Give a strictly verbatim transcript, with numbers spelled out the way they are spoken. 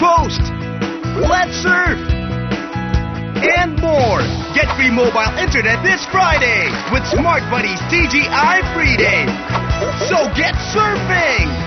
post, let's surf, and more. Get free mobile internet this Friday with Smart Buddy's T G I Free Day. So get surfing!